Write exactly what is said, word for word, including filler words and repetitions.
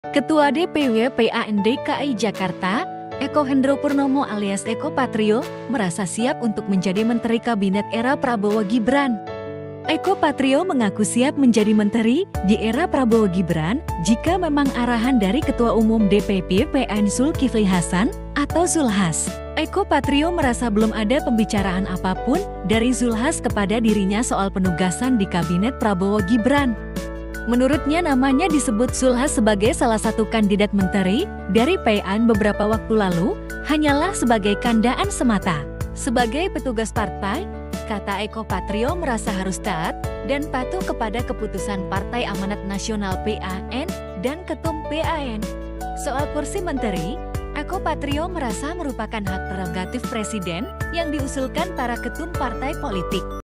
Ketua D P W P A N D K I Jakarta, Eko Hendro Purnomo alias Eko Patrio, merasa siap untuk menjadi Menteri Kabinet era Prabowo Gibran. Eko Patrio mengaku siap menjadi menteri di era Prabowo Gibran jika memang arahan dari Ketua Umum D P P P A N Zulkifli Hasan atau Zulhas. Eko Patrio merasa belum ada pembicaraan apapun dari Zulhas kepada dirinya soal penugasan di Kabinet Prabowo Gibran. Menurutnya namanya disebut Zulhas sebagai salah satu kandidat menteri dari P A N beberapa waktu lalu hanyalah sebagai kandaan semata. Sebagai petugas partai, kata Eko Patrio merasa harus taat dan patuh kepada keputusan Partai Amanat Nasional P A N dan Ketum P A N. Soal kursi menteri, Eko Patrio merasa merupakan hak prerogatif presiden yang diusulkan para ketum partai politik.